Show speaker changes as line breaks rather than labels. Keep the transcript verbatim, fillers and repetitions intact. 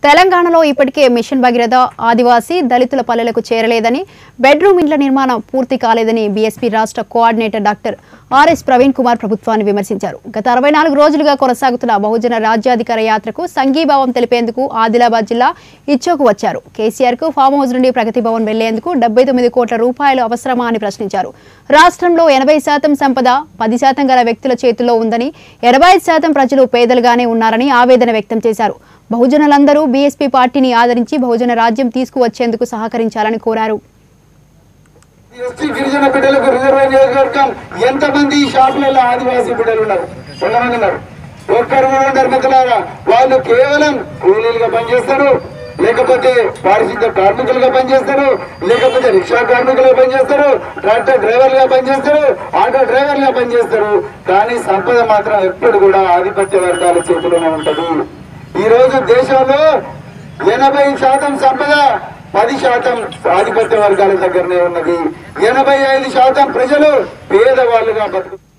తెలంగాణలో ఇప్పటికే మిషన్ భగీరథ ఆదివాసీ దళితుల పల్లెలకు చేరలేదని బెడ్రూమ్ ఇండ్ల నిర్మాణం పూర్తి కాలేదని బీఎస్పీ రాష్ట్ర coordinator doctor RS Praveen Kumar ప్రభుత్వాన్ని విమర్శించారు. గత అరవై నాలుగు రోజులుగా కొనసాగుతున్న బహుజన రాజ్యాధికార యాత్రకు సంఘీభావం తెలిపేందుకు ఆదిలాబాద్ జిల్లా ఇచ్చోకు వచ్చారు. కేసీఆర్ కు ఫామ్ హౌస్ నుండి ప్రగతి భవన్ వెళ్లేందుకు డెబ్బై తొమ్మిది కోట్ల రూపాయలు అవసరమా అని ప్రశ్నించారు. రాష్ట్రంలో ఎనభై శాతం సంపద పది శాతం గల వ్యక్తుల చేతుల్లో ఉందని, ఎనభై ఐదు శాతం ప్రజలు పేదలుగానే ఉన్నారని ఆవేదన వ్యక్తం చేశారు. బహుజనులందరూ బీఎస్పీ పార్టీని ఆదరించి బహుజన రాజ్యం తీసుకువచ్చేందుకు సహకరించాలని కోరారు.
ఎస్టీ గిరిజన బిడ్డలకు రిజర్వ్ నియోజకవర్గం ఎంతమంది షాపులలో ఆదివాసీ బిడ్డలు ఉన్నారు, కొంతమంది ఉన్నారు. ఒక్కరు ధర్మకులారా వాళ్ళు కేవలం కూలీలుగా పనిచేస్తారు, లేకపోతే పారిశుద్ధ కార్మికులుగా పనిచేస్తారు, లేకపోతే రిక్షా కార్మికులుగా పనిచేస్తారు, ట్రాక్టర్ డ్రైవర్లుగా పనిచేస్తారు, ఆటో డ్రైవర్లుగా పనిచేస్తారు. కానీ సంపద మాత్రం ఎప్పుడు కూడా ఆధిపత్య వర్గాల చేతిలోనే ఉంటది. ఈ రోజు దేశంలో ఎనభై శాతం సంపద పది శాతం ఆధిపత్య వర్గాల దగ్గరనే ఉన్నది. ఎనభై ఐదు శాతం ప్రజలు పేదవాళ్ళుగా బతుకు